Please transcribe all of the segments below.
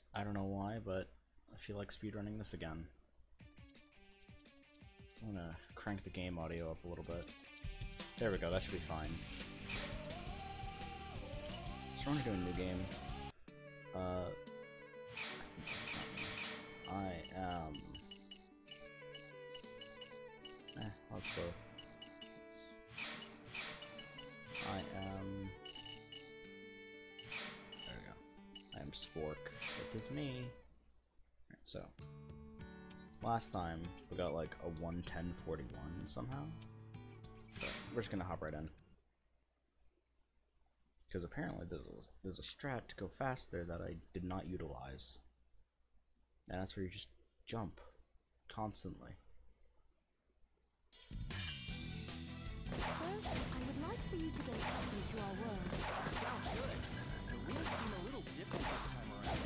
I don't know why, but I feel like speedrunning this again. I'm gonna crank the game audio up a little bit. There we go, that should be fine. So we're gonna do a new game. I am... let's both. I am... There we go. I am Spork. It is me. Alright, so... Last time, we got like a 1:10:41 somehow. So we're just gonna hop right in. Because apparently there's a strat to go faster that I did not utilize. And that's where you just jump constantly. First, I would like for you to get accustomed to our world. Sounds good. The wheels seem a little different this time around.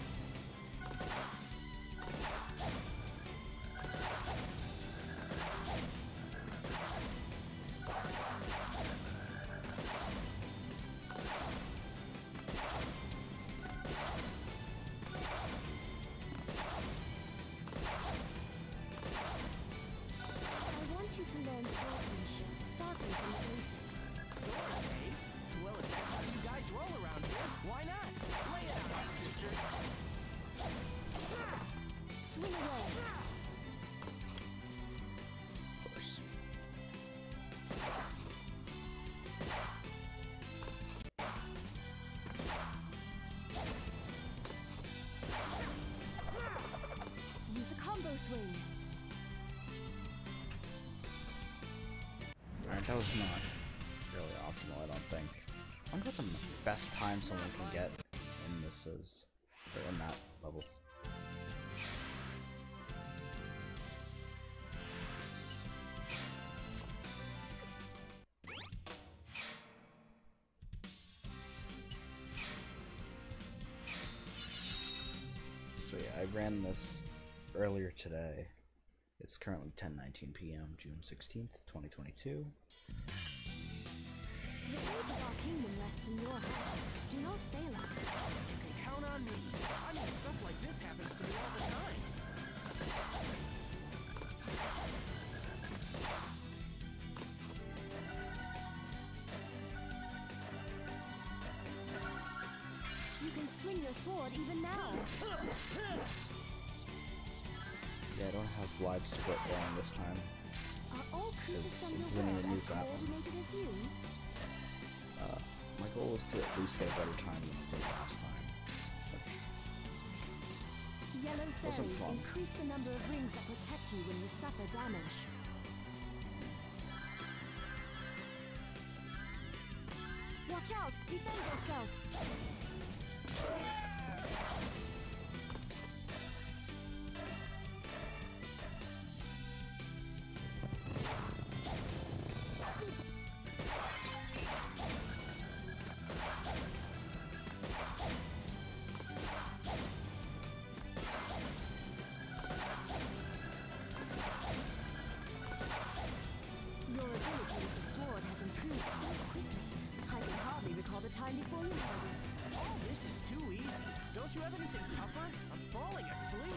I want you to learn swordsmanship, starting from the basics. Swords, eh? Well, if that's how you guys roll around here, why not? Lay it out, sister. Swing away. Of course. Use a combo swing. Alright, that was not really optimal, I don't think. I wonder what the best time someone can get in this is. Or in that level. So yeah, I ran this earlier today. It's currently 10:19 p.m. June 16th, 2022. The fate of our kingdom rests in your hands. Do not fail us. You can count on me. I mean, stuff like this happens to me all the time. You can swing your sword even now. Yeah, I don't have live split going this time. Are all creatures from your Linear world as use that one. coordinated as you? My goal is to at least get a better time than I did last time. Yellow Wasn't fairies fun. increase the number of rings that protect you when you suffer damage. Watch out! Defend yourself! Your ability with the sword has improved so quickly. I can hardly recall the time before you had it. Oh, this is too easy. Don't you have anything tougher? I'm falling asleep.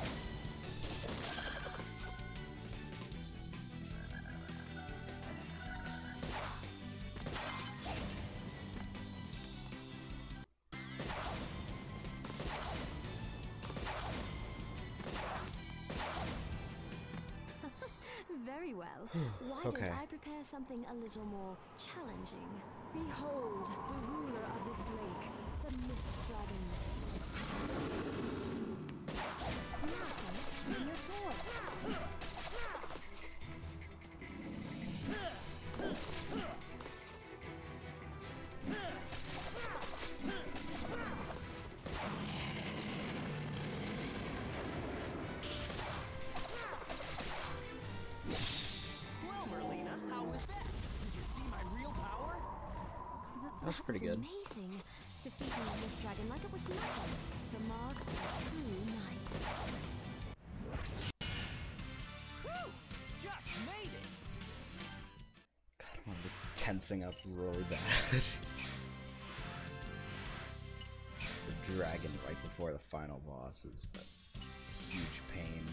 Very well. Why Okay. don't I prepare something a little more challenging? Behold, the ruler of this lake, the Mist Dragon. Now, son, swing your sword. Well, Merlina, how was that? Did you see my real power? That's pretty good. Amazing. Defeating the Mist Dragon like it was nothing. The mark of a true knight. Whew! Just made it! God, I'm like tensing up really bad. The dragon right before the final final boss is the huge pain.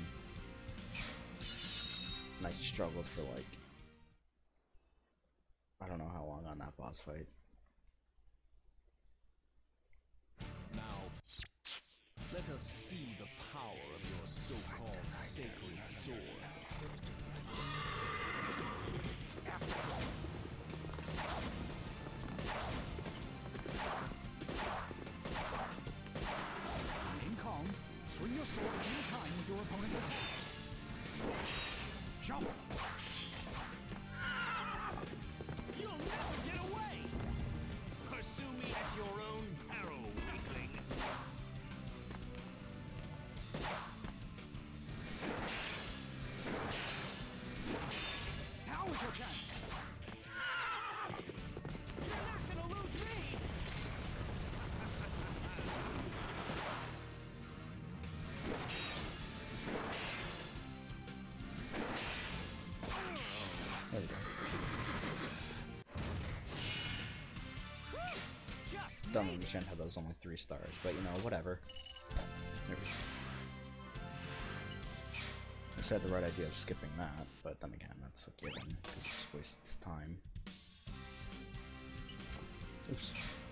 And I struggled for like, I don't know how long on that boss fight. Now, let us see the power of your so-called sacred sword. Remain calm. Swing your sword any time your opponent attacks. Jump! You'll never get away! Pursue me at your own peril, weakling. Now is your chance! You're not gonna lose me! There we go. Just Don't made it. understand how those only 3 stars, but you know, whatever. There we go. I said the right idea of skipping that, but then again, that's a given, because it just wastes time. Oops.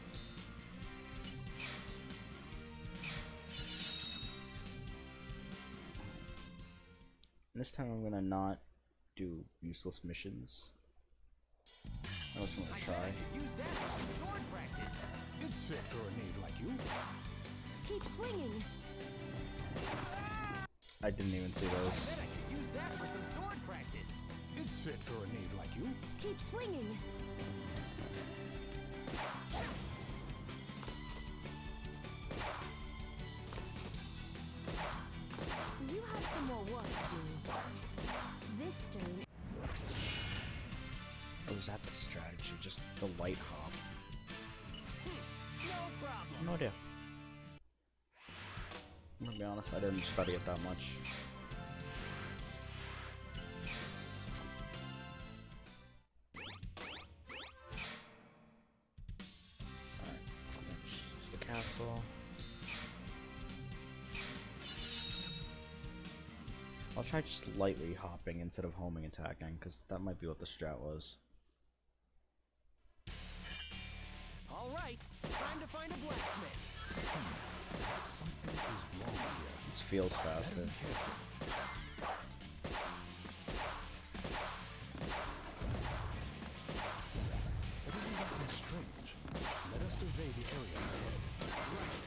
This time I'm gonna not do useless missions. I just want I to bet I try. could use that for some sword practice. It's fit for a knave like you. Keep swinging. I didn't even see I those. bet I could use that for some sword practice. It's fit for a knave like you. Keep swinging. You have some more work to do. This stone. Or was that the strategy? Just the light hop? No problem. No idea. I'm gonna be honest, I didn't study it that much. Alright, next the castle. I'll try just lightly hopping instead of homing attacking, because that might be what the strat was. All right, time to find a blacksmith. Something is wrong here. This feels faster. Be careful. But isn't that strange? Let us survey the area ahead. Right.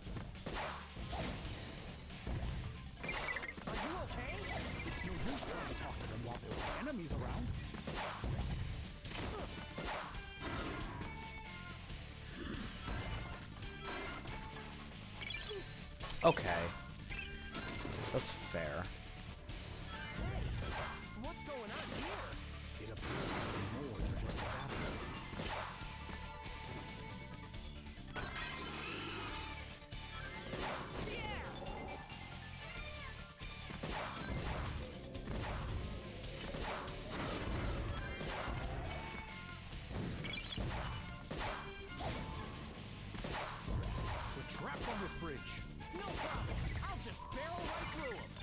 Are you okay? It's no use trying to talk to them while there are enemies around. Okay. That's fair. Hey, what's going on here? It appears to be more than just a battle. We're trapped on this bridge. No problem. I'll just barrel right through him.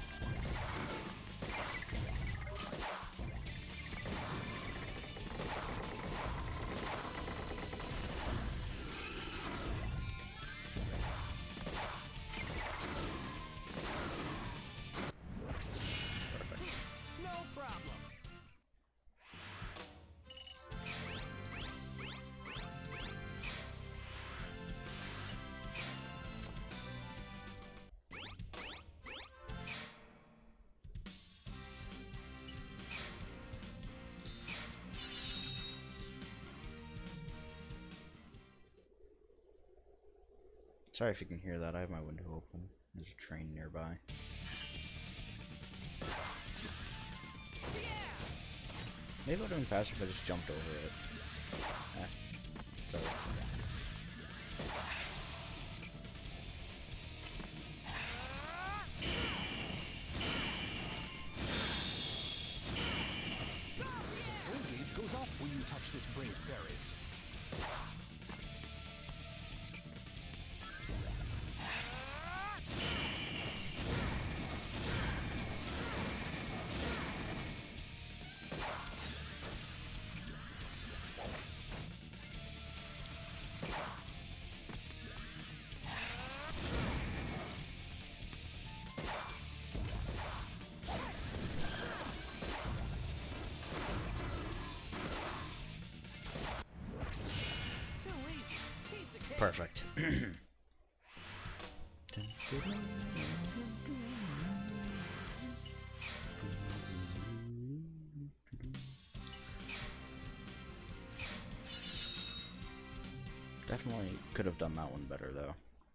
No problem. Sorry if you can hear that, I have my window open. There's a train nearby. Maybe it would have been faster if I just jumped over it. So. The soul gauge goes up when you touch this brave fairy. Perfect. Definitely could have done that one better, though.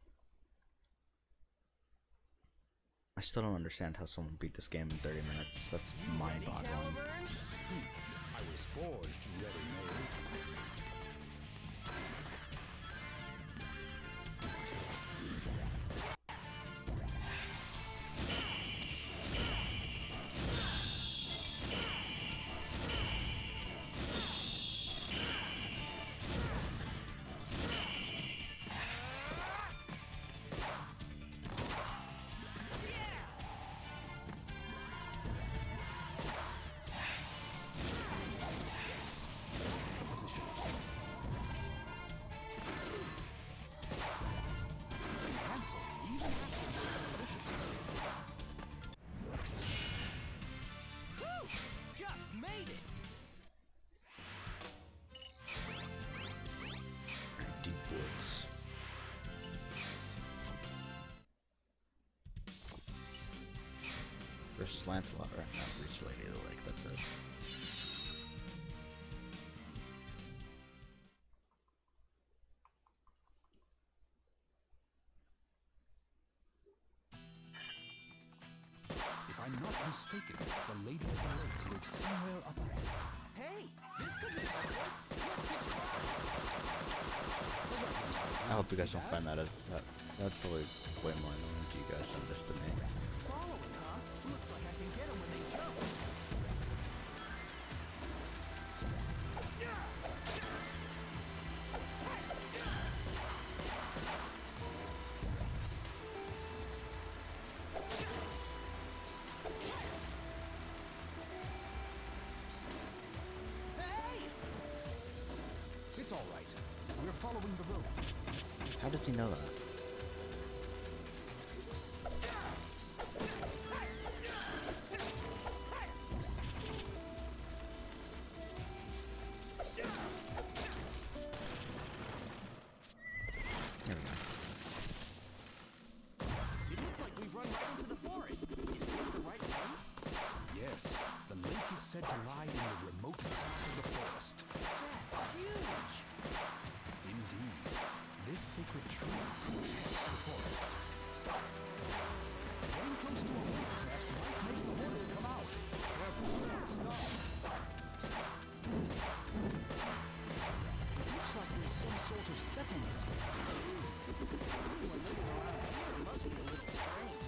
I still don't understand how someone beat this game in 30 minutes. That's mind-boggling. I was forged ready-made. Versus Lancelot, right now, reach Lady of the Lake, that's it. If I'm not mistaken, the Lady of the Lake lives somewhere up ahead. Hey, this could be helpful. Let's get I hope you guys don't find that that's probably way more annoying to you guys than just to me. following, huh? Looks like I can get them when they jump. Hey! It's all right. We're following the road. How does he know that? There we go. It looks like we've run right into the forest. Is this the right way? Yes, the lake is said to lie in the remote parts of the forest. That's huge. Indeed, this sacred tree protects the forest. Getting close to a hornet's nest might make the hornets come out. Therefore, don't stop. It looks like there's some sort of settlement. Anyone living around here must be a little strange.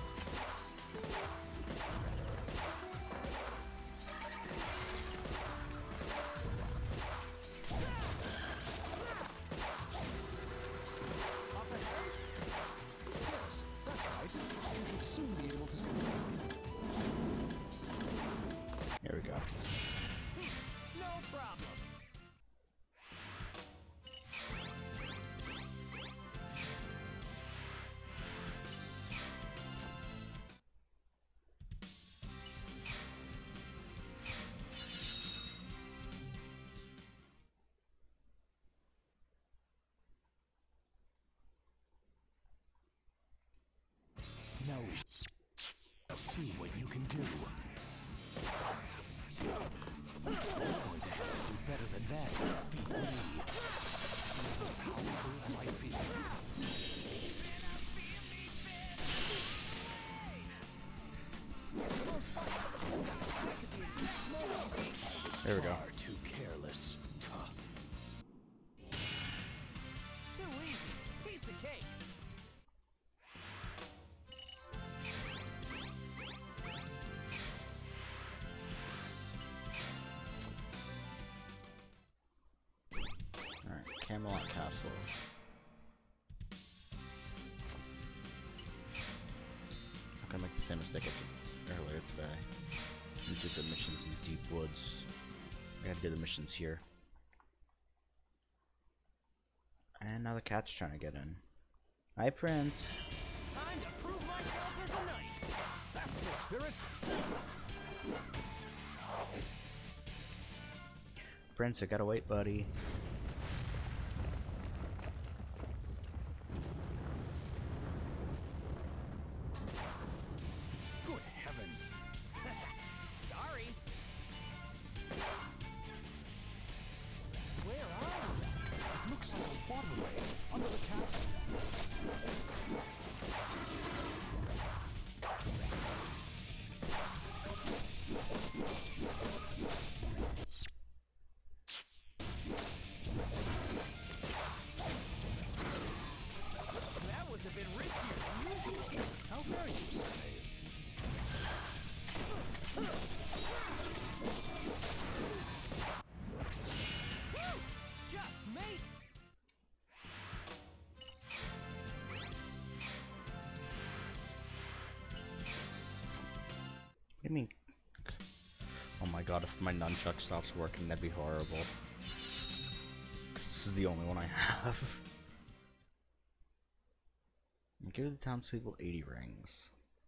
Up ahead? Yes, that's right. You should soon be able to see. Here we go. No problem. Now, see what you can do. You're going to have to do better than that. Beat me. As powerful as I feel. There we go. Far too careless. Too easy. Piece of cake. Alright, Camelot Castle. I'm gonna make the same mistake I did earlier today. We did the missions in Deep Woods. I gotta do the missions here. And now the cat's trying to get in. Hi, Prince. Time to prove myself as a knight. That's the spirit. Prince, I gotta wait, buddy. do you mean? Oh my god, if my nunchuck stops working, that'd be horrible. This is the only one I have. Give the townspeople 80 rings.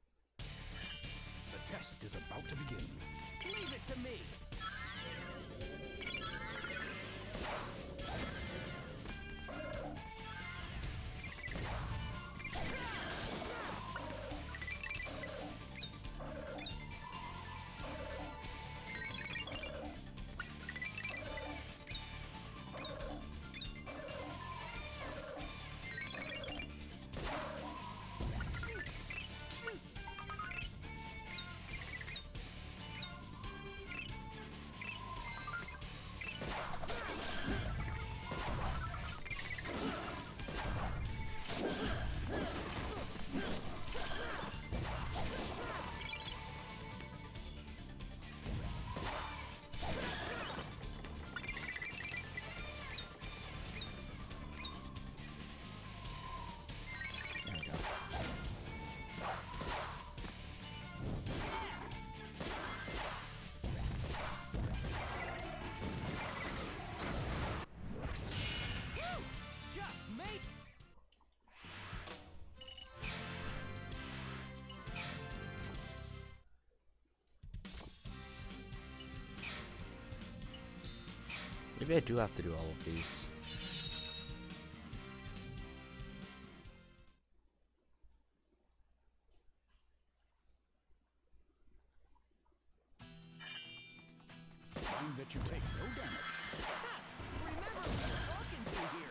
The test is about to begin. Leave it to me. Maybe I do have to do all of these. Mind that you take no damage. Remember who you're talking to here.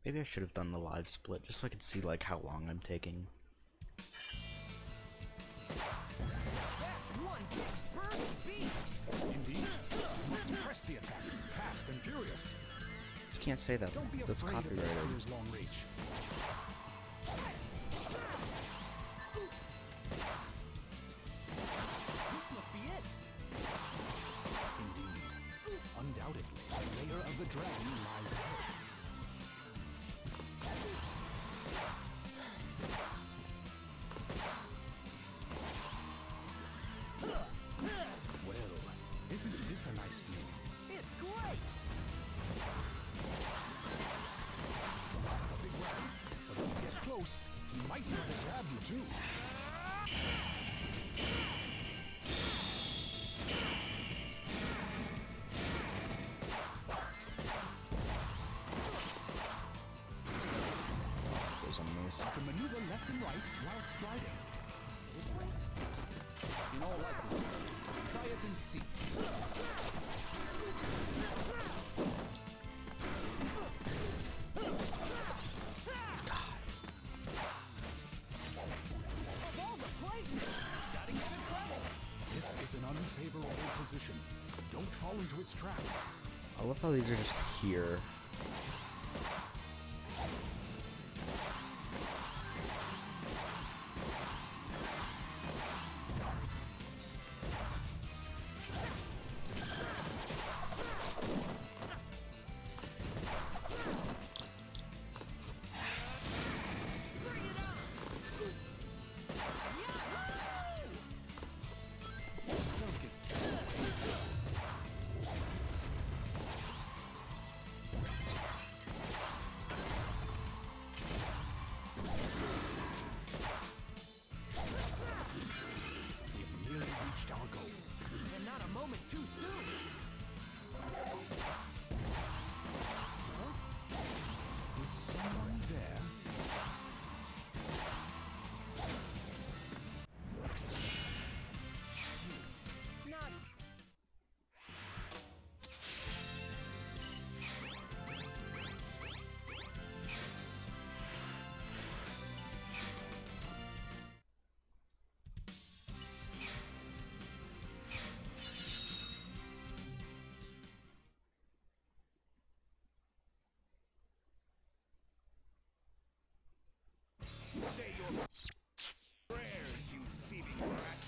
Maybe I should have done the live split just so I could see like how long I'm taking. That's one big burst beast! Indeed. You must press the attack, fast and furious. You can't say that. Don't be That's afraid of the copyrighted. spear's long reach. This must be it! Indeed. Undoubtedly, the lair of the dragon lies ahead. Well, isn't this a nice view? It's great! A big weapon, but if you get close, he might try to grab you too. Those enemies. You can maneuver left and right while sliding. This way? You know, like this. Try it and see. Of all the places! Gotta give it credit! This is an unfavorable position. Don't fall into its trap. I love how these are just here. Bring it on! Don't get We've nearly reached our goal. And not a moment too soon! Is someone there? Not... Say your prayers, you thieving rat.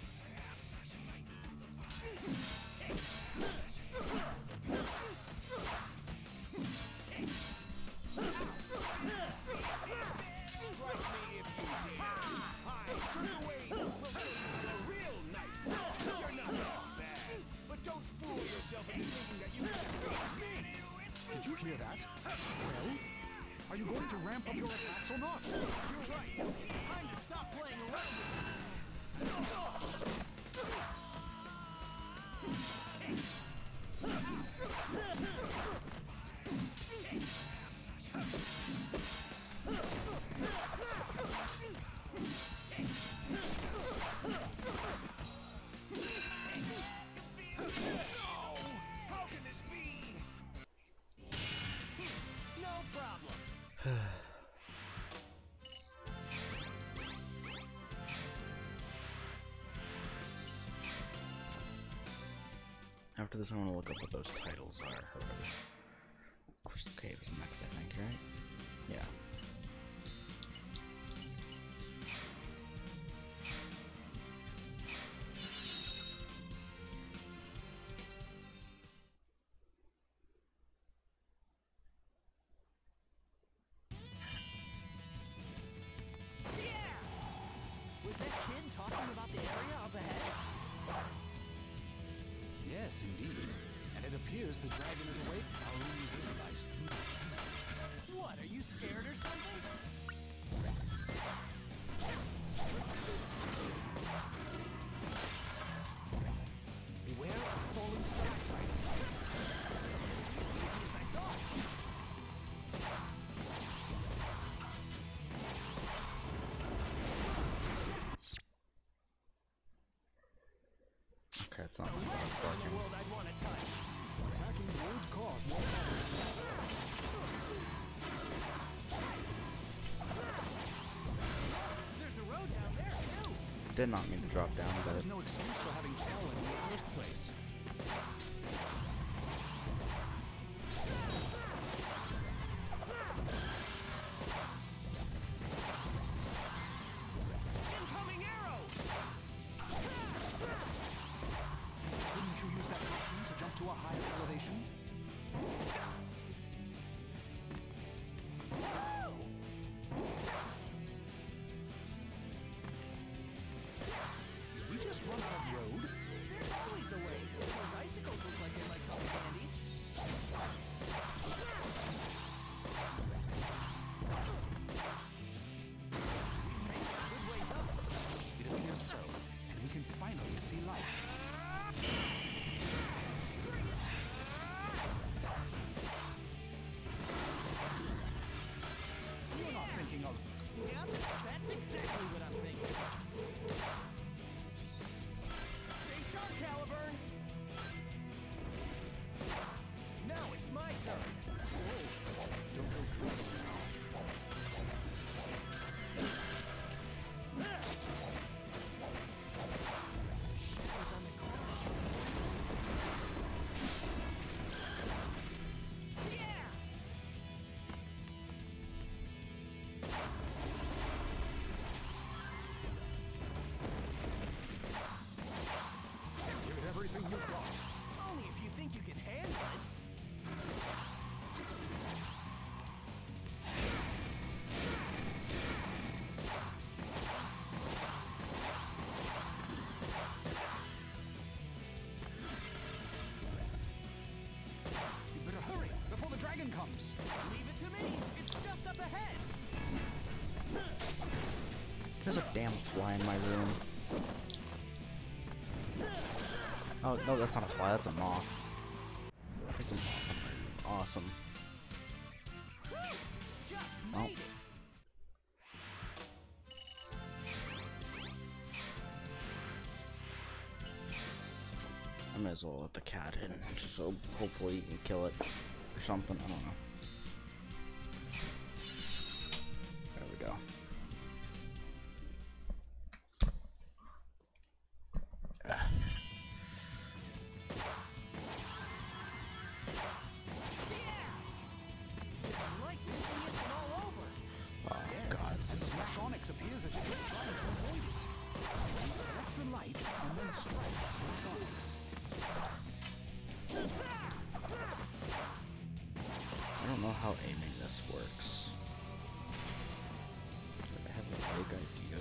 Strike me if you dare. I, Sir Wayne, will take a real knife. You're not that bad. But don't fool yourself into thinking that you can beat me. Did you hear that? Well, are you going to ramp up your attacks or not? You're right! Time to stop playing around with it! How can this be? No problem! After this, I want to look up what those titles are. Crystal Cave is next, I think, right? Yeah. Was that kid talking about the area up ahead? Yes, indeed. And it appears the dragon is awake. Our only realized. What, are you scared or something? Beware of falling stalactites. As easy as I thought! Okay, it's not The last one in the world I'd want to touch! Attacking would cause more problems. did not mean to drop down, but There's no excuse for having fallen in the first place. Incoming arrow! Couldn't you use that option to jump to a higher elevation? Did we just run out of road? There's always a way. Those icicles look like they might come in handy. We've made it a good ways up. It appears so, and we can finally see light. You're not thinking of... Yep, that's exactly what I'm thinking. Stay sharp, Caliburn. Now it's my turn. Don't go crazy now. Shadows on the ground. Yeah! Give it everything you've got. Only if you think you can handle it. You better hurry before the dragon comes. Leave it to me. It's just up ahead. there's a damn fly in my room. Oh, no, that's not a fly, that's a moth. It's a moth in my room. Awesome. Just Oh. made it. I might as well let the cat in, so hopefully you can kill it or something. I don't know. There we go. It's like licking it all over. Oh god, this And is Black Onyx appears as if it's trying to avoid it. Collect the light and then strike Black Onyx. I don't know how aiming this works. But I have a vague idea.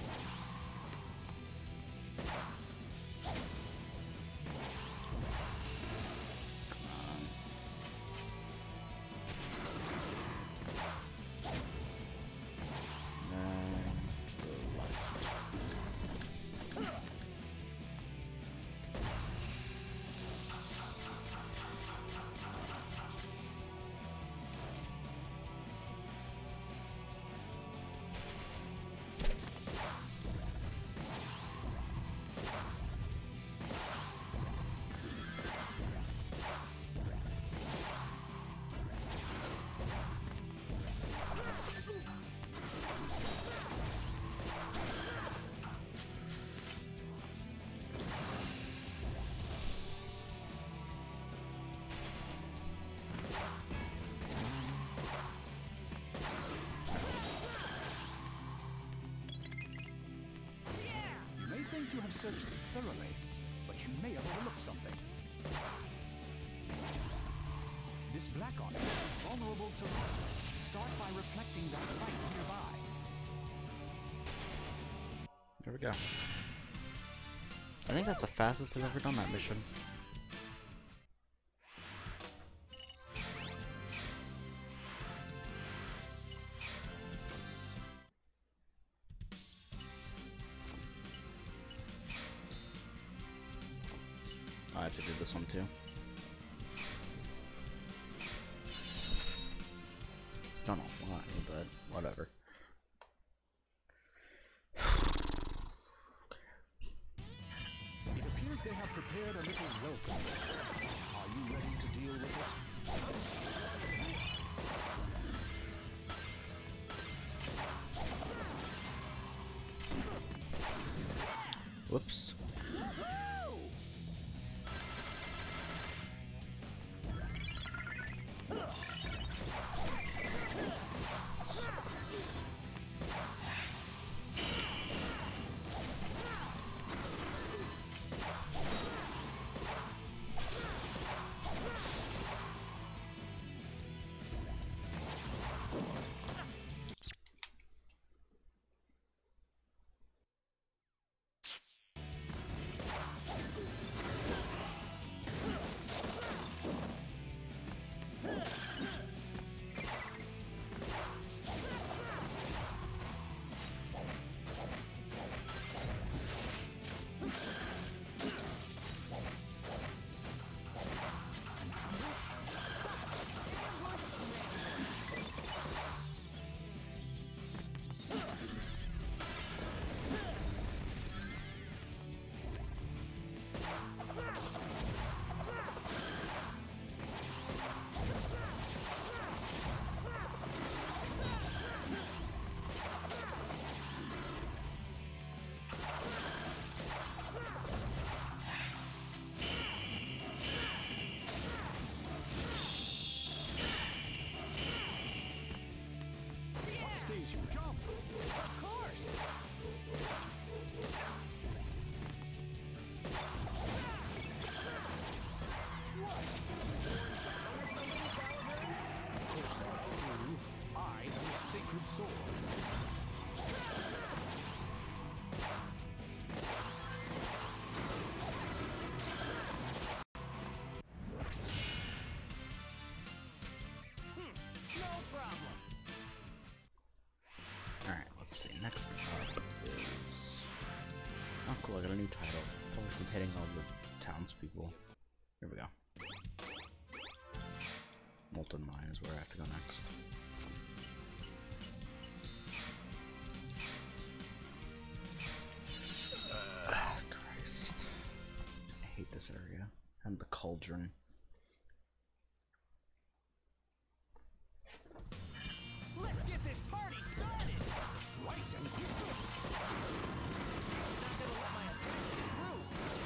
Come on. And to the left. You may think you have searched thoroughly, but you may have overlooked something. This Black Onyx is vulnerable to light. Start by reflecting that light nearby. There we go. I think that's the fastest I've ever done that mission. I have to do this one too. Don't know why, but whatever. It appears they have prepared a little welcome. Are you ready to deal with it? Whoops. Stays you jump. Of course! I am a sacred sword. No problem. Alright, let's see. Next up is... Oh cool, I got a new title. I'll keep hitting all the townspeople. Here we go. Molten Mine is where I have to go next. Christ. I hate this area. And the cauldron. Let's get this party started! Right, and here. It's not gonna let my attacks get through.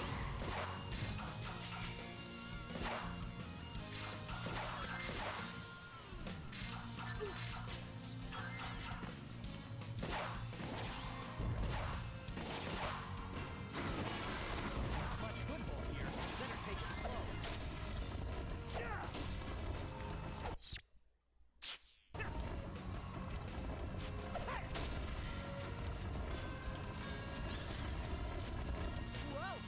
Not much football here. Better take it slow. Whoa!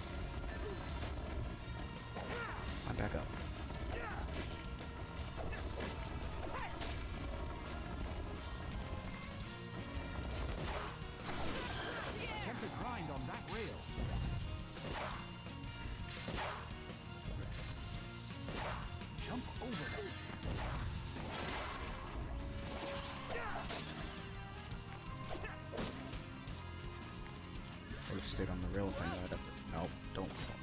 I'm back up. Attempt to grind on that rail. Jump over them. I would have stayed on the rail if I knew I'd have to. Nope, don't fall.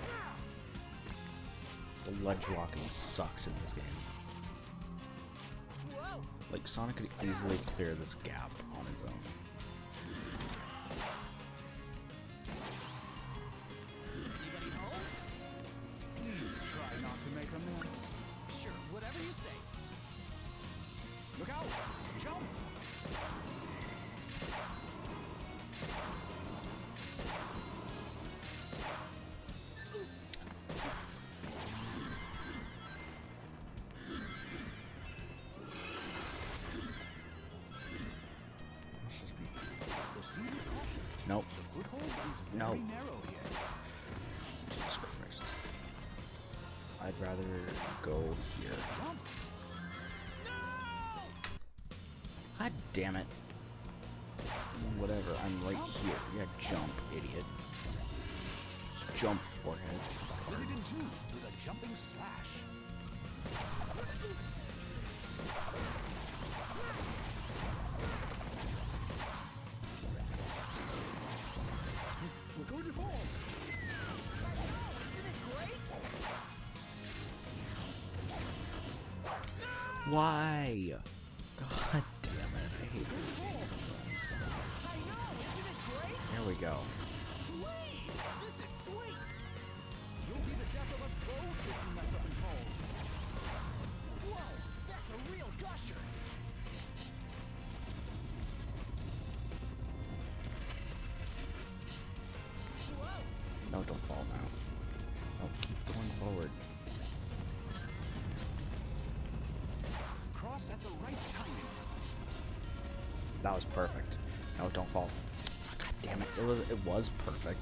The ledge walking sucks in this game. Whoa! Like, Sonic could easily clear this gap on his own. Anybody home? Please try not to make a mess. Sure, whatever you say. Look out! Jump! Let's just be... Proceed with caution. Nope. The foothold is No. very narrow here. Jesus Christ. I'd rather go here. Jump! God damn it. Whatever, I'm right here. Yeah, jump, idiot. Just jump, forehead. Split it in two with a jumping slash. We're going to fall. Isn't it great? Why? God damn it, I hate this game sometimes. I know, isn't it great? There we go. Woo! this at the right timing. That was perfect. No, don't fall. God damn it! It was perfect.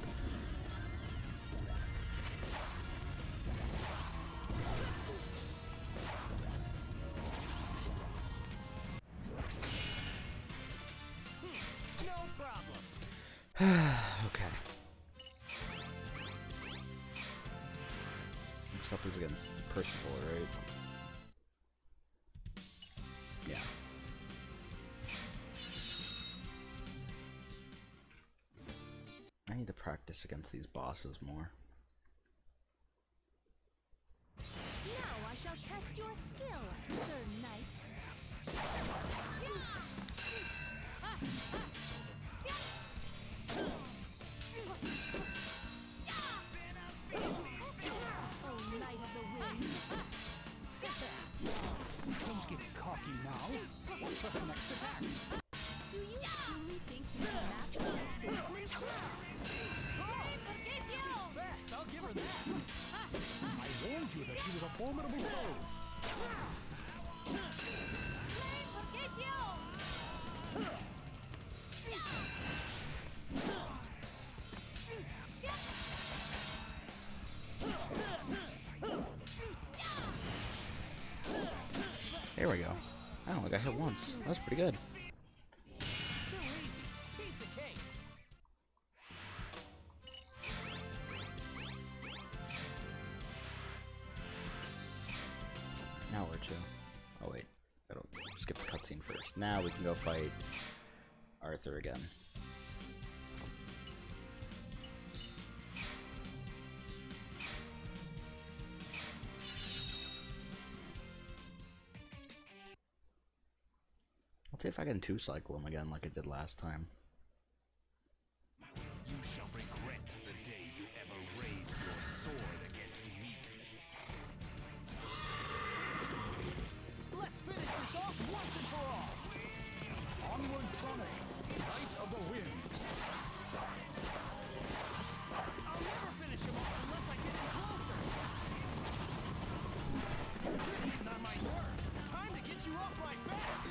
No problem. Okay. Next up is against Percival, right? Yeah. I need to practice against these bosses more. Now I shall test your skill, Sir Knight. Oh, Knight of the Wind. Don't get cocky now. What's for the next attack? Do you truly think you can match my swordsmanship? She's fast, I'll give her that. I warned you that she was a formidable foe. There we go. I only got hit once. That was pretty good. Too easy. Piece of cake. Now where to? Oh wait, gotta skip the cutscene first. Now we can go fight Arthur again. Let's see if I can two-cycle him again like I did last time. You shall regret the day you ever raised your sword against me. Let's finish this off once and for all. Onward, Sonic, Knight of the Wind. I'll never finish him off unless I get in closer. You're getting on my nerves. Time to get you off my back.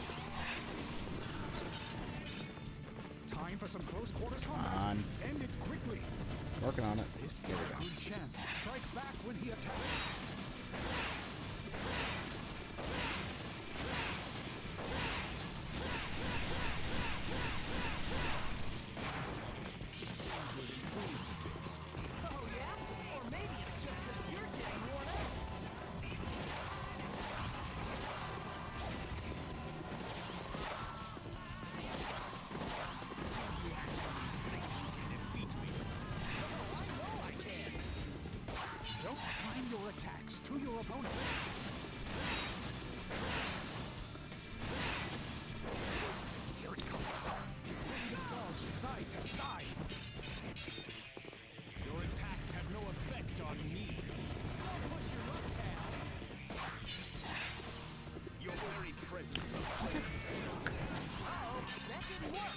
Time for some close quarters combat. Come on. End it quickly. Working on it. This Here is we a go. good chance. Strike back when he attacks. Oh yeah? Or maybe it's just because you're getting worn out. Don't time your attacks to your opponent. Here it comes. Ready to dodge side to side. Your attacks have no effect on me. Don't push your luck, pal. Your very presence offends me. Uh-oh, that didn't work.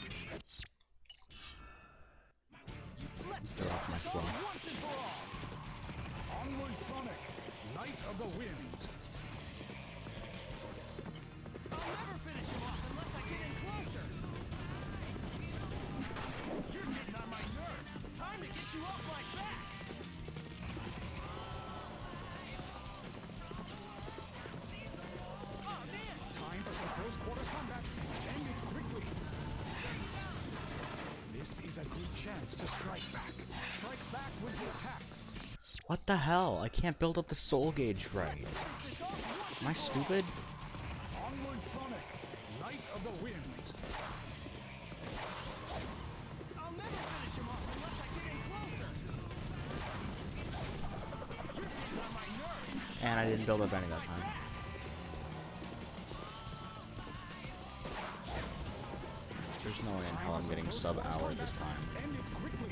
Let's They're off my finish this floor. off once and for all. Onward, Sonic, Knight of the Wind. I'll never finish him off unless I get in closer. You're getting on my nerves. Time to get you off my back. Oh man! Time for some close quarters combat. End it quickly. This is a good chance to strike back. Strike back when he attacks. What the hell? I can't build up the soul gauge right. Finish this off once Am I stupid? Onward, Sonic, Knight of the Wind. I'll never finish him off unless I get in closer. You're getting on my nerves. And I didn't build up any that time. There's no way in hell I'm getting sub-hour this time. End it quickly.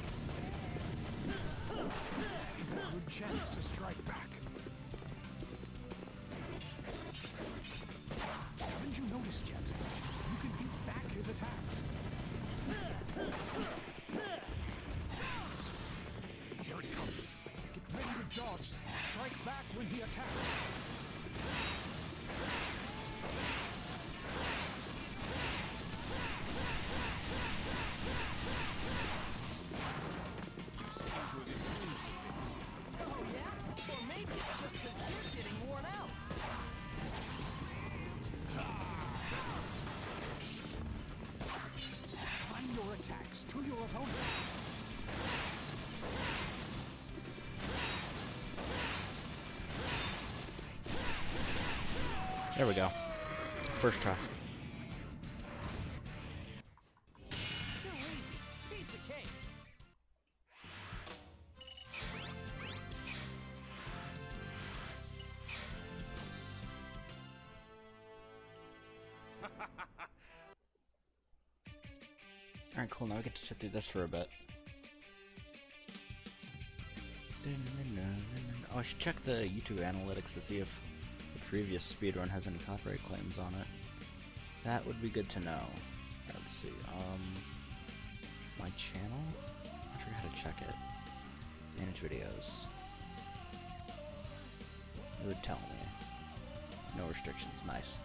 This is a good chance to strike back. Haven't you noticed yet? You can beat back his attacks. Here it comes. Get ready to dodge. Strike back when he attacks. There we go. First try. Too easy. Piece of cake. Alright, cool. Now we get to sit through this for a bit. Oh, I should check the YouTube analytics to see if the previous speedrun has any copyright claims on it. That would be good to know. Let's see. My channel? I forgot how to check it. Manage videos. It would tell me. No restrictions. Nice.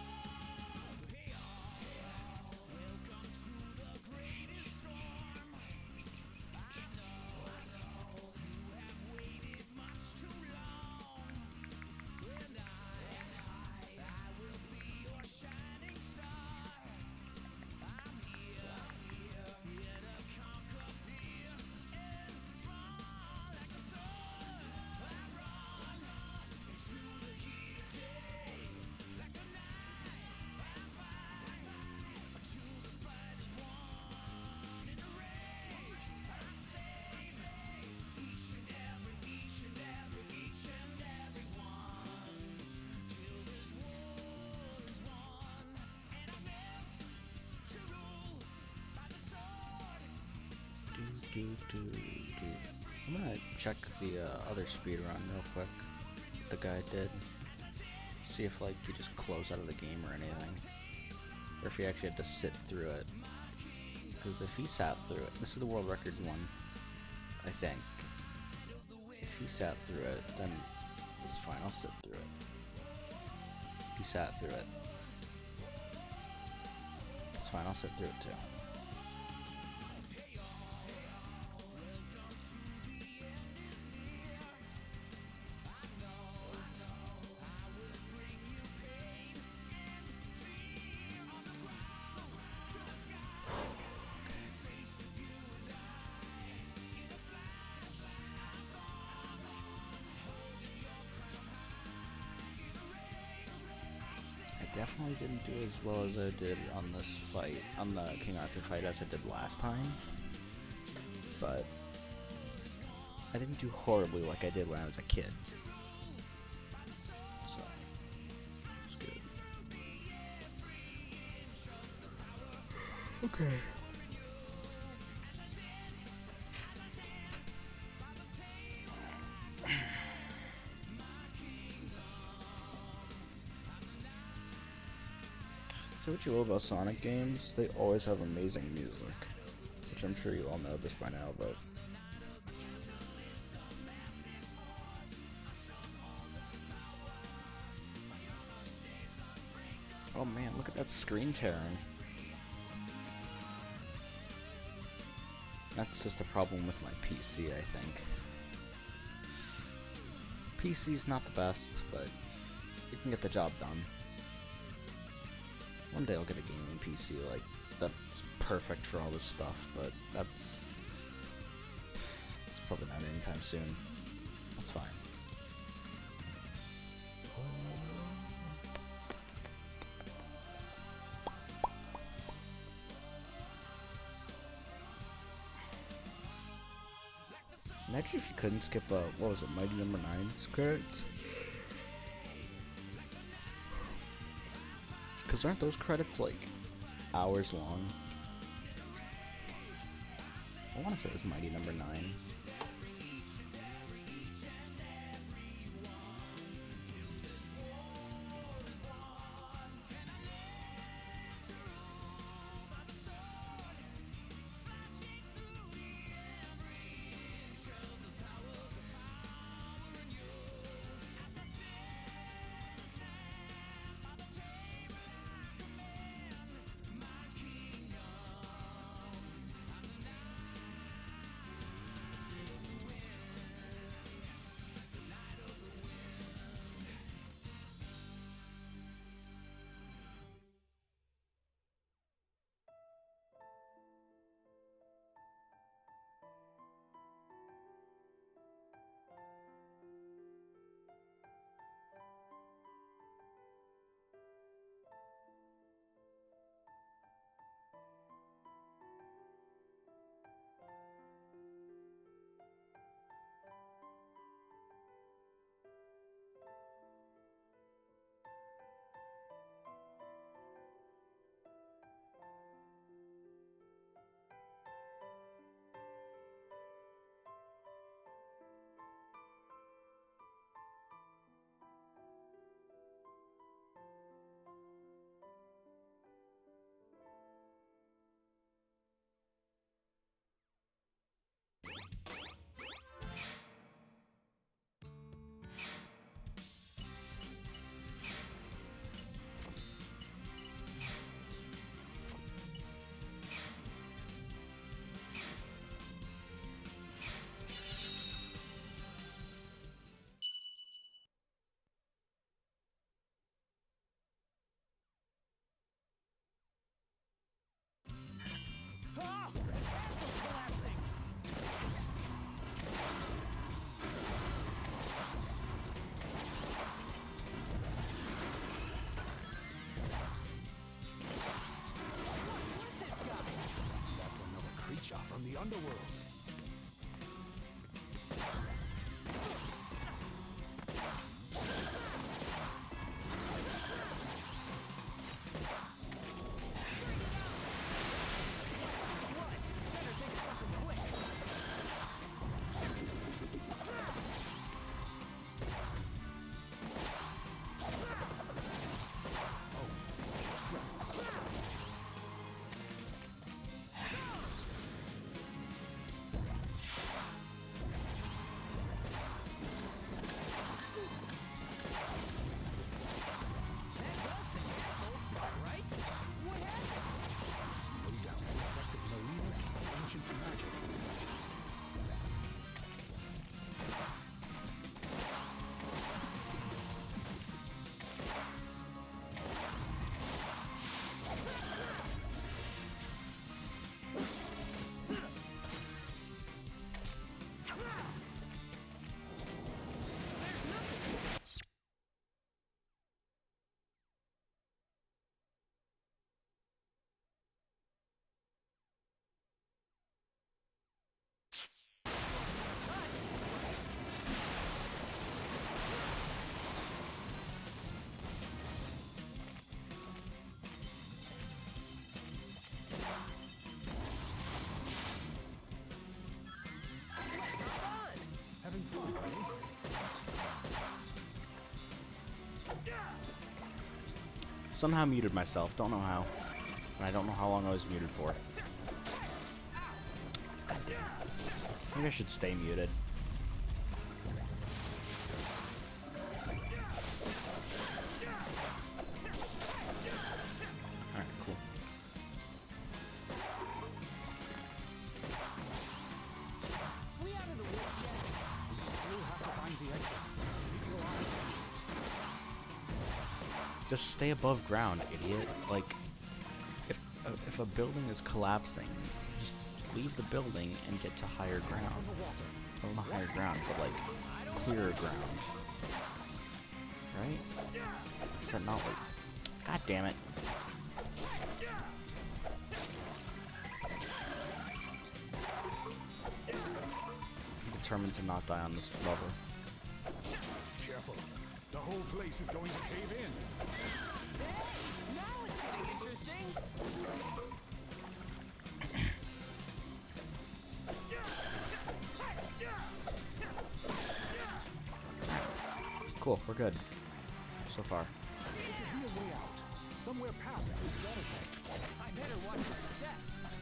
I'm gonna check the other speedrun real quick. The guy did. See if like he just closed out of the game or anything, or if he actually had to sit through it. Because if he sat through it, this is the world record one, I think. If he sat through it, then it's fine. I'll sit through it. He sat through it. It's fine. I'll sit through it too. Definitely didn't do as well as I did on this fight, on the King Arthur fight, as I did last time. But I didn't do horribly like I did when I was a kid. So it's good. Okay. So what you love about Sonic games, they always have amazing music, which I'm sure you all know this by now, but oh man, look at that screen tearing. That's just a problem with my PC, I think. PC's not the best, but it can get the job done. One day I'll get a gaming PC like that's perfect for all this stuff, but it's probably not anytime soon. That's fine. Imagine if you couldn't skip what was it, Mighty Number 9's credits? Because aren't those credits like hours long? I want to say it was Mighty Number 9. underworld. Having fun, eh? Somehow muted myself. Don't know how. And I don't know how long I was muted for. Maybe I should stay muted. Alright, cool. We out of the woods yet? We still have to find the exit. Keep your eyes open. Just stay above ground, idiot. Like, if a building is collapsing, just leave the building and get to higher ground. From the water. Well, not higher ground, but like clearer ground. Right? Is that not like... God damn it. I'm determined to not die on this level. Careful. The whole place is going to cave in. Hey, now it's getting interesting. Cool, we're good. So far. There should be a way out. Somewhere past this water tank. I better watch my step.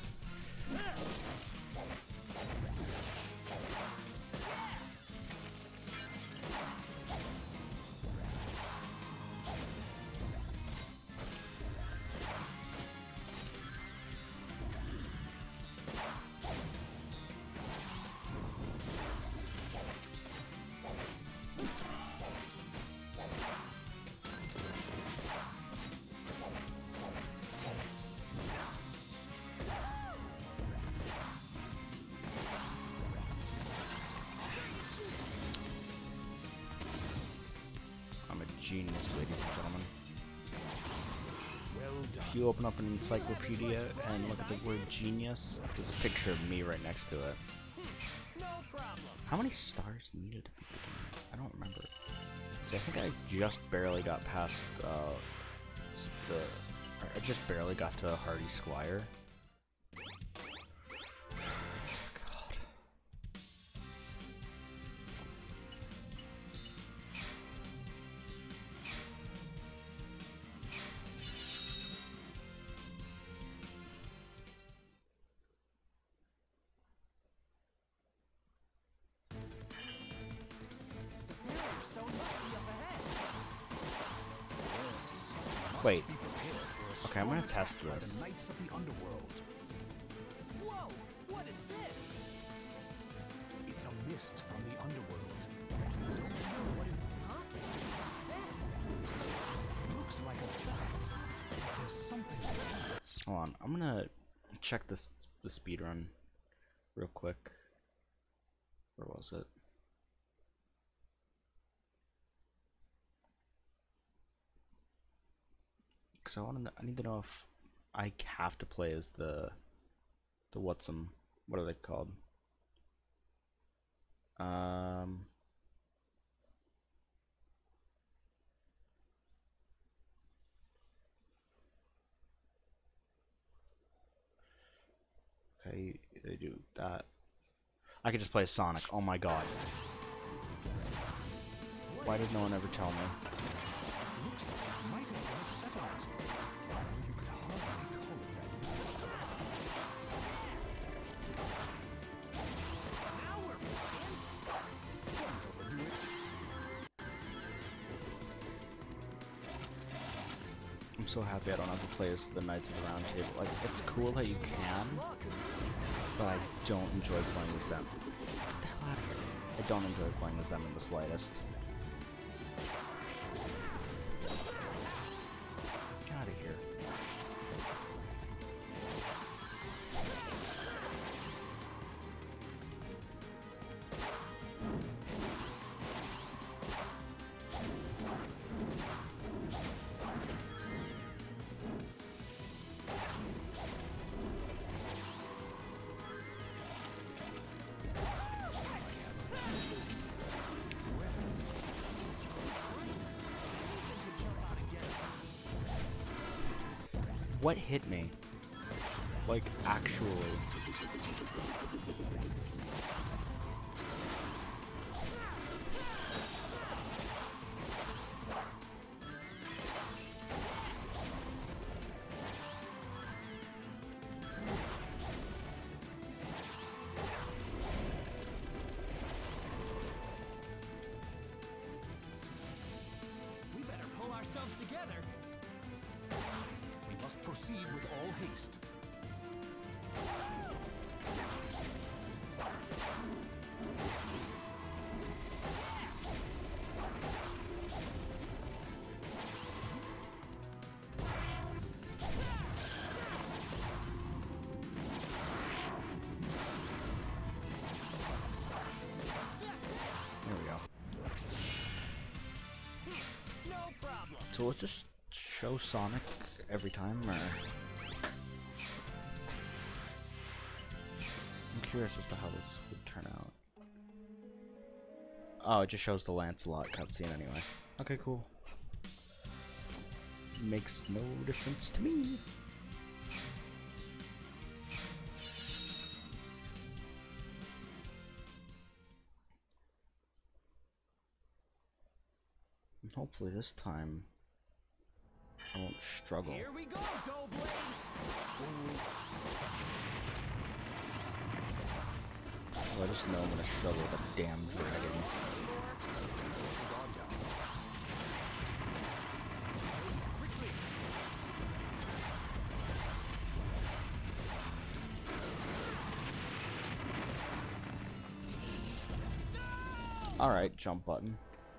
I'm a genius, ladies and gentlemen. Well done. If you open up an encyclopedia and look at the word genius, there's a picture of me right next to it. No problem. How many stars needed to beat the game? I don't remember. See, I think I just barely got past, I just barely got to Hardy Squire. God. Barrier stone must be up ahead. Wait. Be prepared for a Okay, I'm gonna storm test attack by this. the Knights of the Underworld. Whoa, what is this? It's a mist from the underworld. Don't know what it Huh? What's that? looks like. A sound. There's something. Hold on, I'm gonna check the speed run real quick. Where was it? Because I need to know if I have to play as the Whatsum What are they called? Okay, they do that. I could just play Sonic. Oh my god. Why did no one ever tell me? Looks like it might have been a settlement. Although you could hardly call it that. Now we're flying. Don't overdo it. I'm so happy I don't have to play as the Knights of the Round Table. Like, it's cool that you can, but I don't enjoy playing as them. Get the hell out of here. I don't enjoy playing as them in the slightest. Get out of here. What hit me? Like, actually. We better pull ourselves together. We must proceed with all haste. There we go. No problem. So let's just show Sonic every time, or... I'm curious as to how this would turn out. Oh, it just shows the Lancelot cutscene anyway. Okay, cool. Makes no difference to me. And hopefully this time I won't struggle. Here we go, Doughblade. Oh, I just know I'm gonna struggle with a damn dragon. Alright, jump button.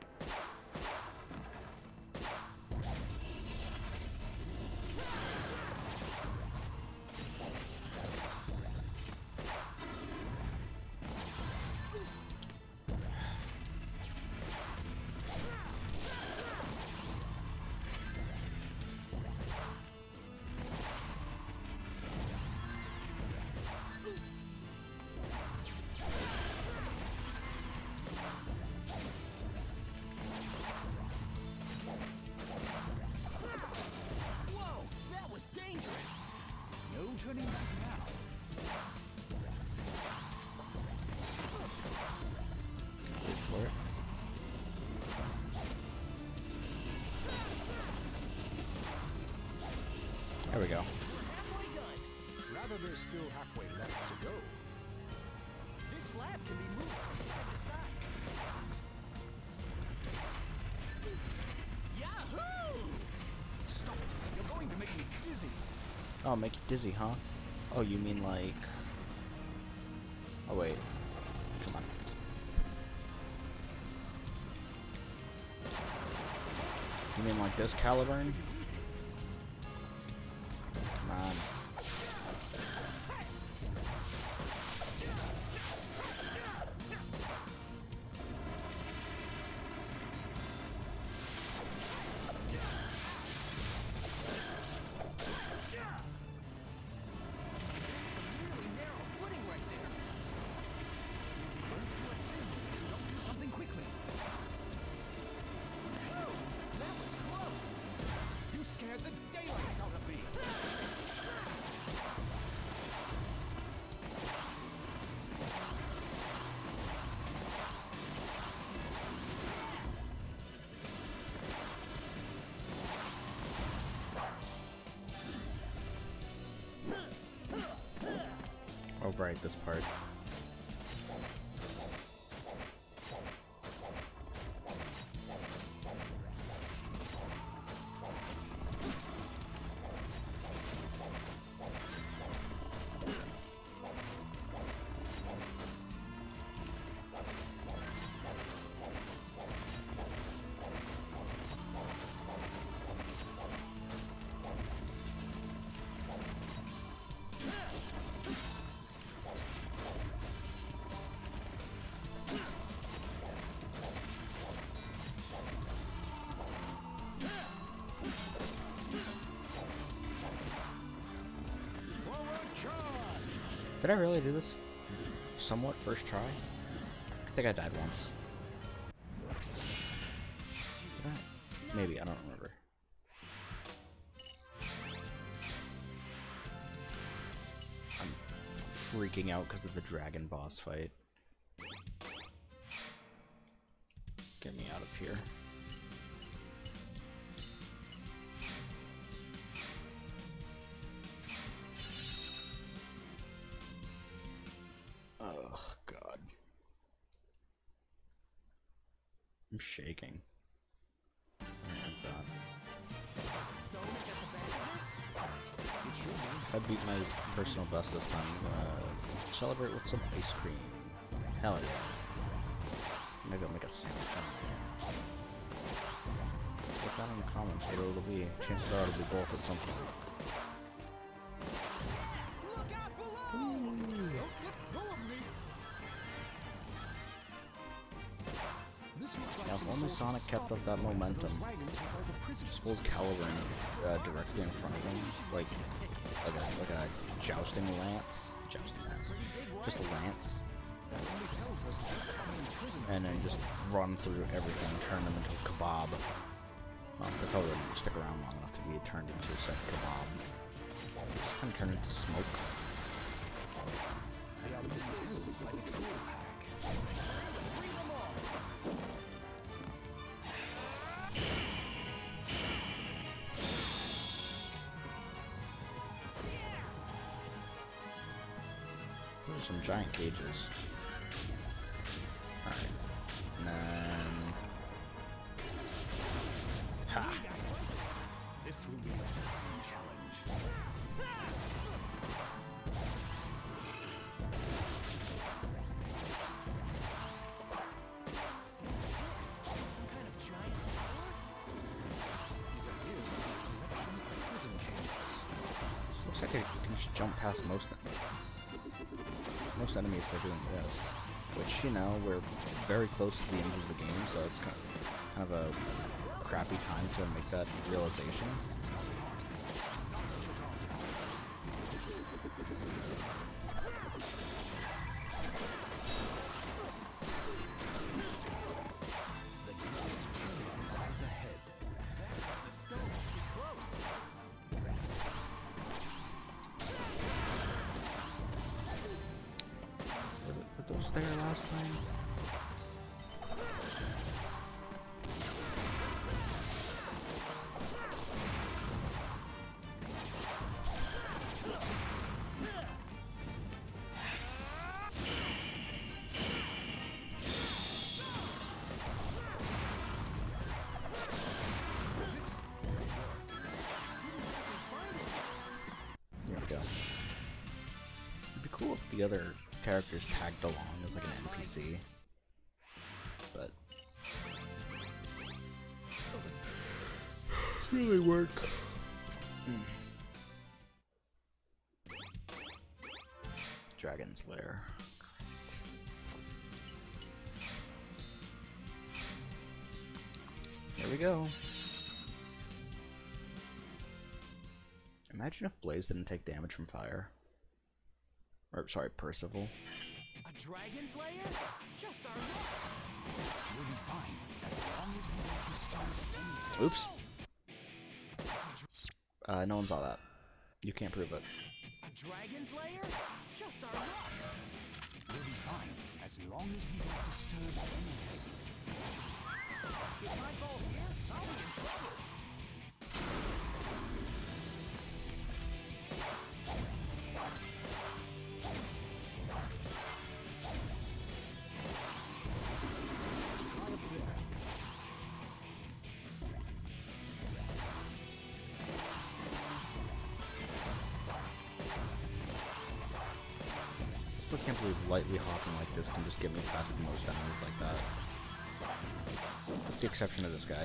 Whoa, that was dangerous. No turning back now. Wait for it. There we go. Halfway done. Rather, there's still halfway left to go. This slab can be moved from side to side. Yahoo! Stop it. You're going to make me dizzy. Oh, make you dizzy, huh? Oh, you mean like... Oh, wait. Come on. You mean like this, Caliburn? Come on. Some really narrow footing right there. right this part. Did I really do this somewhat first try? I think I died once. Did I? Maybe, I don't remember. I'm freaking out because of the dragon boss fight. Get me out of here. Oh, God. I'm shaking. Oh my God. I beat my personal best this time. Celebrate with some ice cream. Hell yeah. Maybe I'll make a sandwich. Put that in the comments what it'll be. Chances are it'll be both at some point. Yeah, if only Sonic kept up that momentum. Just pulled Caliburn directly in front of him, like a jousting lance. Just a lance. And then just run through everything, turn them into a kebab. Well, they probably wouldn't stick around long enough to be turned into a set kebab. So they just kind of turn into smoke. They are being killed by the troll pack. Those are some giant cages. Alright. And then... Ha! This will be a fun challenge. Some kind of giant tower? It appears to be a collection of prison chambers. Looks like I can just jump past most enemies by doing this. Which, you know, we're very close to the end of the game, so it's kind of a crappy time to make that realization. The next chamber lies ahead. The stone must be close. Were those there last time? There we go. It'd be cool if the other characters tagged along as like an NPC. But really work. Dragon's Lair. Here we go. Imagine if Blaze didn't take damage from fire. Or, sorry, Percival. A dragon's lair? Just our luck. We'll be fine as long as we don't disturb anything. Oops. No one saw that. You can't prove it. A dragon's lair? Just our luck. We'll be fine as long as we don't disturb anything. If I fall here, I'll be in trouble. can't believe lightly hopping like this can just get me past the most enemies like that. With the exception of this guy.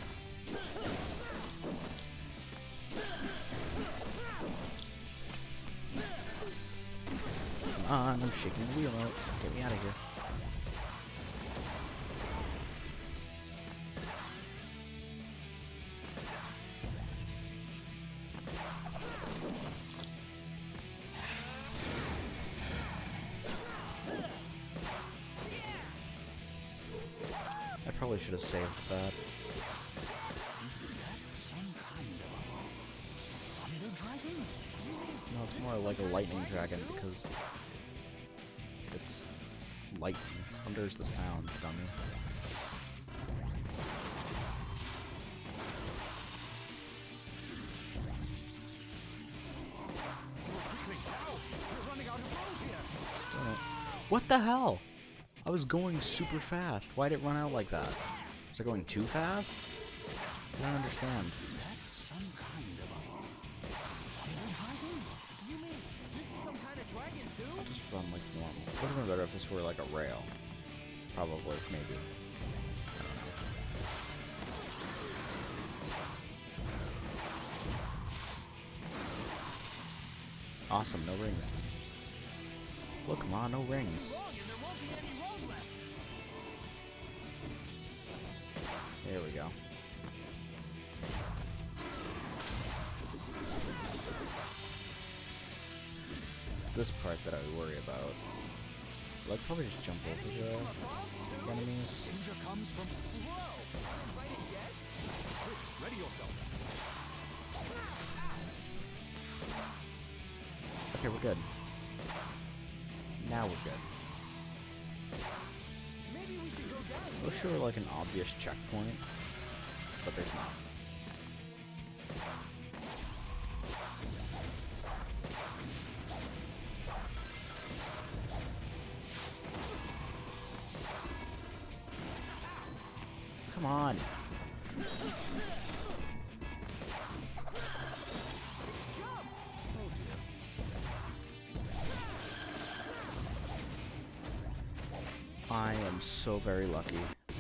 Come on, I'm shaking the wheel out. Get me out of here. I probably should have saved that. Is that some kind of thunder dragon? No, it's more like a lightning dragon because it's lightning. Thunder's the sound, dummy. We're running out of road here. What the hell? I was going super fast. Why'd it run out like that? Was I going too fast? I don't understand. That's some kind of thunder dragon? You mean this is some kind of dragon too? Just run like normal. Would have been better if this were like a rail. Probably, maybe. Awesome, no rings. Look, Ma, no rings. Long and there won't be any road left. There we go. It's this part that I worry about. So I'd probably just jump over the enemies. Danger comes from... Whoa! Invited guests? Quick, ready yourself. Okay, we're good. Now we're good. Maybe we should go down. I wish there were like an obvious checkpoint, but there's not. Come on. I am so very lucky.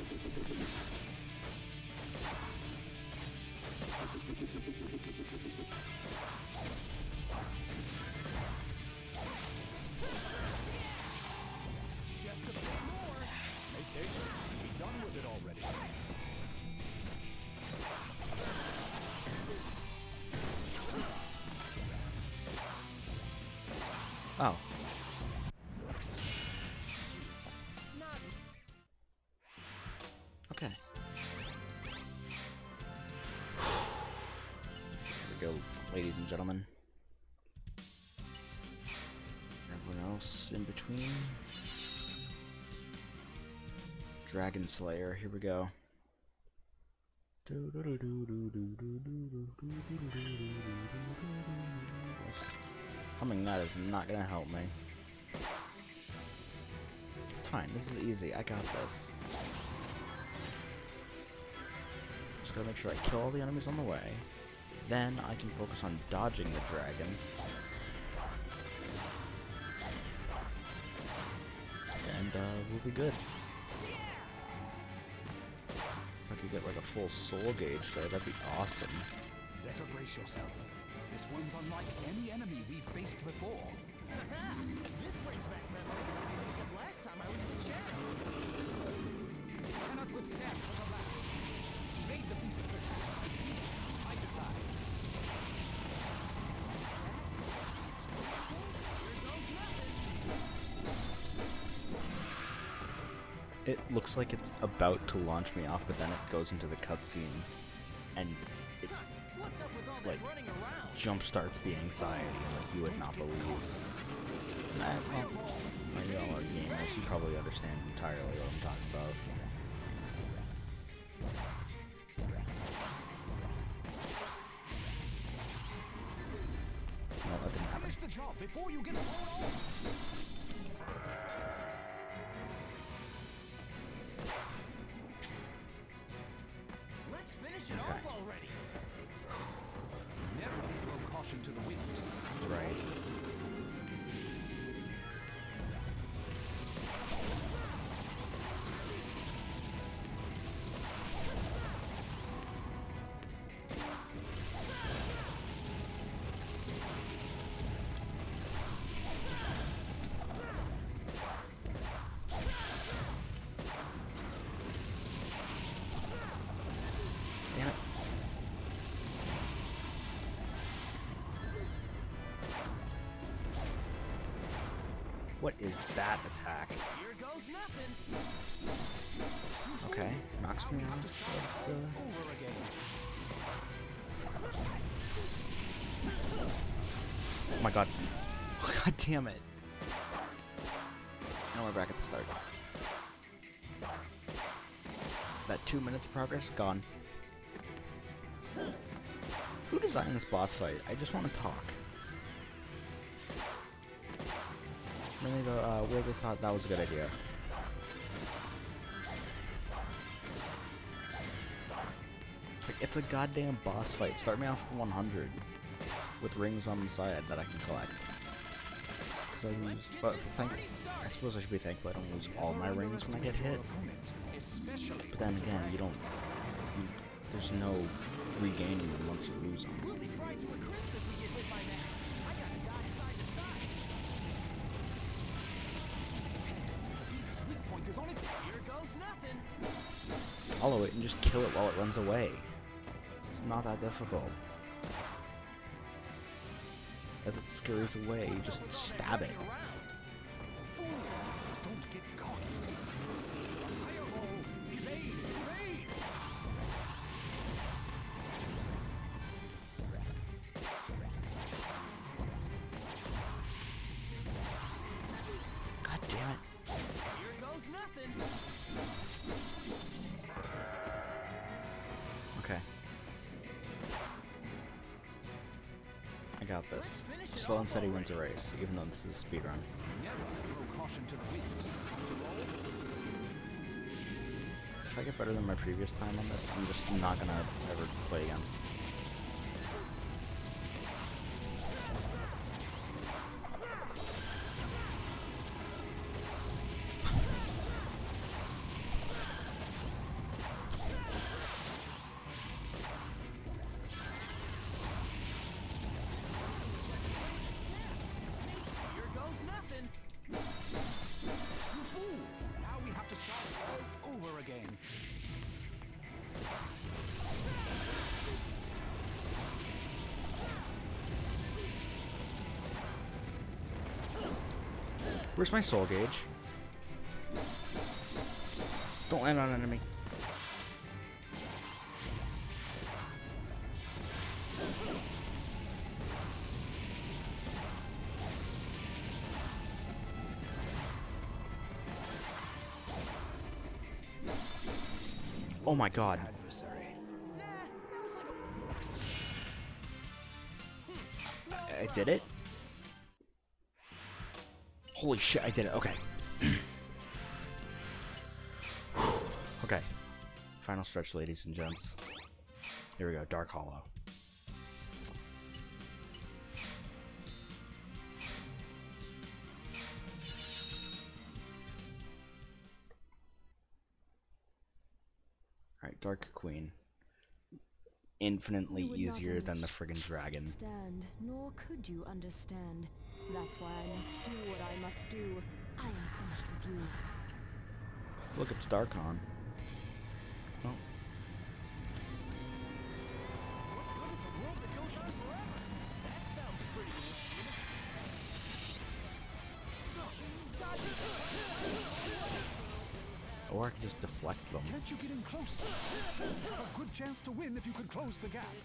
Just a bit more. Make haste. Be done with it already. Oh. Okay. Here we go, ladies and gentlemen. Everyone else in between. Dragon Slayer, here we go. Humming that is not gonna help me. It's fine, this is easy, I got this. Just gotta make sure I kill all the enemies on the way. Then I can focus on dodging the dragon. And we'll be good. If I could get like a full soul gauge there, that'd be awesome. Better brace yourself. This one's unlike any enemy we've faced before. This brings back memories. Except last time I was with Shadow. You cannot withstand such a blast. Evade the beast's attack. Side to side. It looks like it's about to launch me off, but then it goes into the cutscene, and it What's up with all that like running around? jump starts the anxiety like you would not believe. Well, you all are gamers, you probably understand entirely what I'm talking about. No, that didn't happen. Finish the job before you get blown off. Let's finish it off already. Never throw caution to the wind. Right. What is that attack? Here goes nothing. Okay, knocks me off. But, Over again. oh my god. God damn it. Now we're back at the start. That 2 minutes of progress, gone. Who designed this boss fight? I just want to talk. Really, where they thought that was a good idea. Like, it's a goddamn boss fight. Start me off with 100. With rings on the side that I can collect. Because I lose. But I suppose I should be thankful I don't lose all my rings when I get hit. But then again, you don't. There's no regaining them once you lose them. We'll be fried to a crisp if we get hit by that. I gotta dive side to side. Sweet point is on it. Here goes nothing. Follow it and just kill it while it runs away. It's not that difficult. As it scurries away, you just stab it. Fool! Don't get cocky. Fireball! Evade! Evade! God damn it. Here goes nothing. Okay. I got this. Slow and steady wins a race, even though this is a speedrun. Never throw caution to the wind. If I get better than my previous time on this, I'm just not gonna ever play again. Here goes nothing. You fool! Now we have to start all over again. Where's my soul gauge? Don't land on enemy. Oh my god. Adversary. Nah, that was like a... I did it? Holy shit, I did it. Okay. Okay. Final stretch, ladies and gents. Here we go. Dark Hollow. Alright, Dark Queen. Infinitely You would not easier than the friggin' dragon. Understand, nor could you understand. That's why I must do what I must do. I am finished with you. Look, it's Darkon. Oh. What good is a world that goes on forever? That sounds pretty interesting. Or I can just deflect them. Can't you get in close? Have a good chance to win if you can close the gap.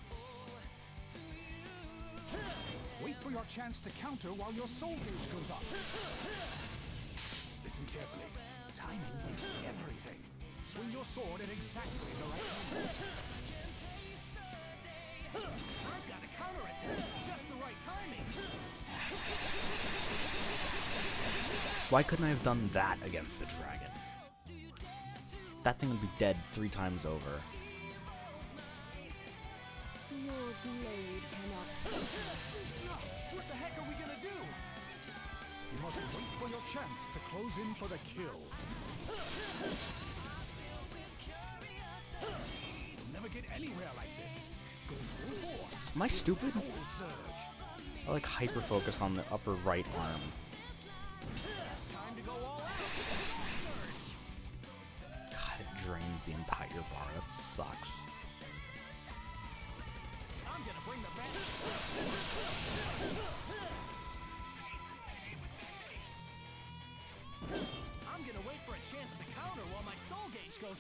Wait for your chance to counter while your soul gauge goes up. Listen carefully. Timing is everything. Swing your sword at exactly the right moment. I've got a counterattack. Just the right timing. Why couldn't I have done that against the dragon? That thing would be dead 3 times over. Your blade cannot touch What the heck are we gonna do? You must wait for your chance to close in for the kill. You'll never get anywhere like this. Go full force. Am I stupid? Soul surge. I like hyper focus on the upper right arm. Time to go all out. God, it drains the entire bar. That sucks. I'm gonna bring the back.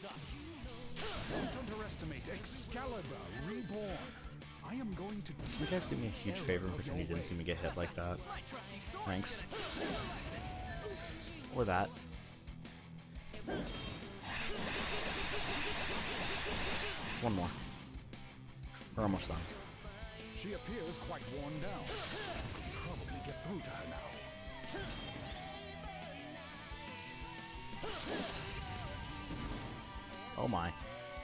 time's up. Don't underestimate Excalibur Reborn. I am going to You guys do me a huge favor and pretend you didn't see me get hit like that. Thanks. Or that. One more. We're almost done. She appears quite worn down. I can probably get through to her now. Oh my.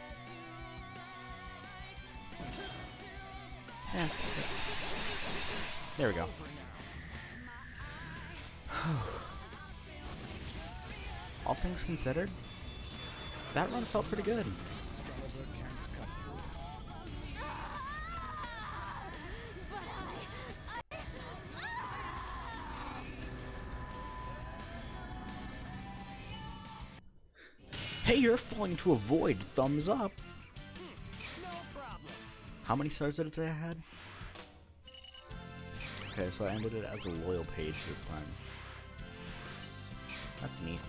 Yeah. There we go. All things considered, that run felt pretty good. Excalibur can't cut through. Hey, you're falling into a void. Thumbs up. No problem. How many stars did it say I had? Okay, so I ended it as a loyal page this time. That's neat.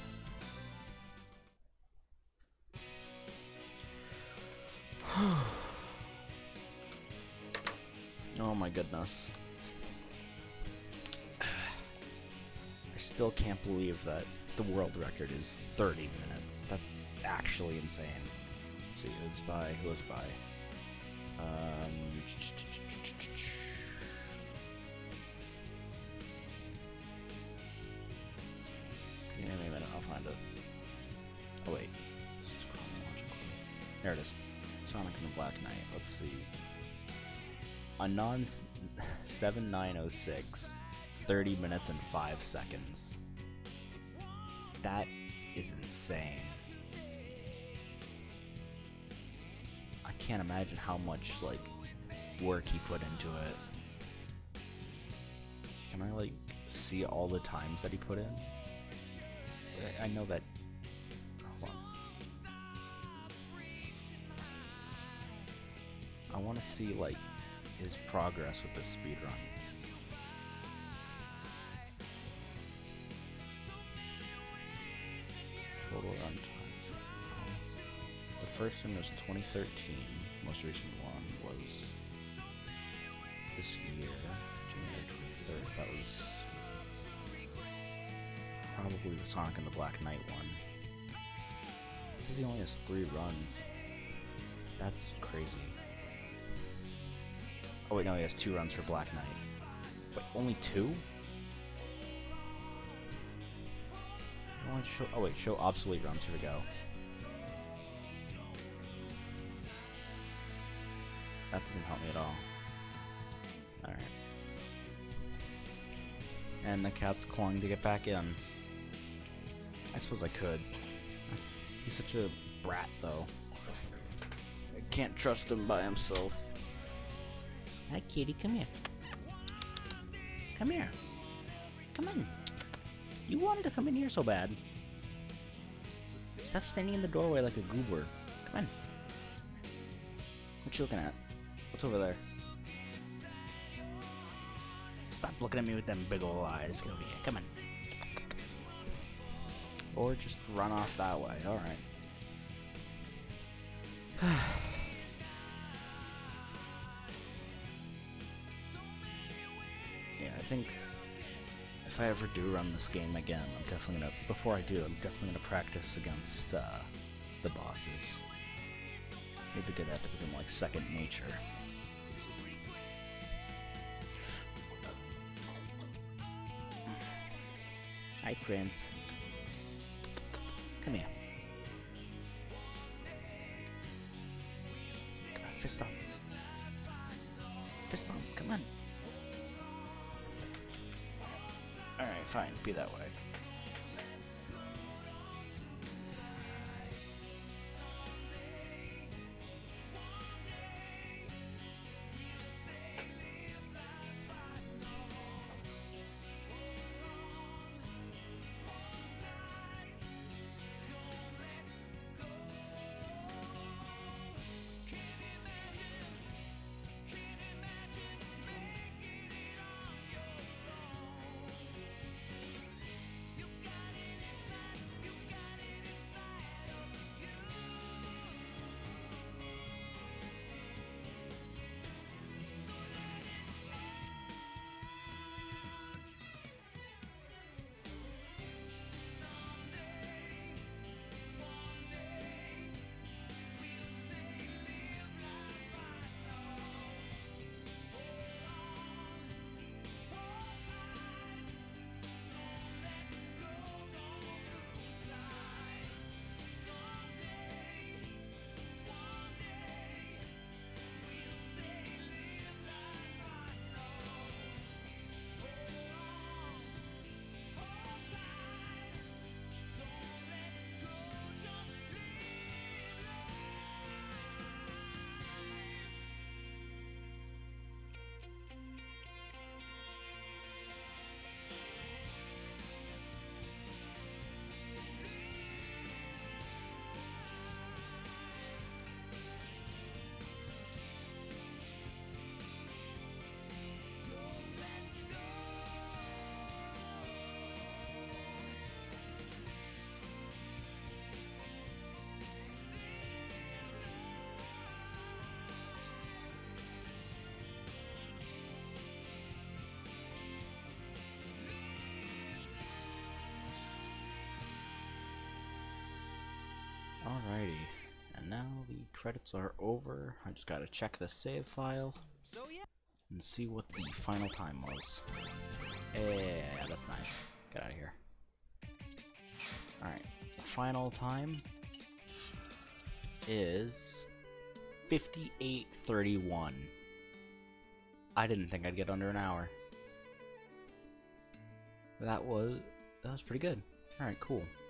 Oh my goodness. I still can't believe that the world record is 30 minutes. That's actually insane. Let's see, it was by, who was it by? Give me a minute, I'll find it. Oh wait, this is chronological. There it is. Sonic and the Black Knight. Let's see. Anon 7906, 30 minutes and 5 seconds. That is insane. I can't imagine how much like work he put into it. Can I like see all the times that he put in? I know that. Hold on. I want to see like his progress with the speedrun. Total run time. The first one was 2013. Most recent one was this year, January 23rd. That was probably the Sonic and the Black Knight one. It says he only has 3 runs. That's crazy. Oh wait, no, he has 2 runs for Black Knight. Wait, only 2? I want to show. Oh wait, show obsolete runs. Here we go. That doesn't help me at all. All right. And the cat's clawing to get back in. I suppose I could. He's such a brat, though. I can't trust him by himself. Hi, kitty. Come here. Come here. Come in. You wanted to come in here so bad. Stop standing in the doorway like a goober. Come in. What you looking at? What's over there? Stop looking at me with them big ol' eyes. Get over here. Come on. Or just run off that way. Alright. Yeah, I think if I ever do run this game again, I'm definitely gonna, before I do, I'm definitely gonna practice against the bosses. Maybe get that to become like second nature. Hi, Prince. Come here. Come on, fist bump. Fist bump, come on. Alright, fine, be that way. Alrighty, and now the credits are over. I just gotta check the save file and see what the final time was. Yeah, that's nice. Get out of here. Alright, final time is 58:31. I didn't think I'd get under an hour. That was pretty good. Alright, cool.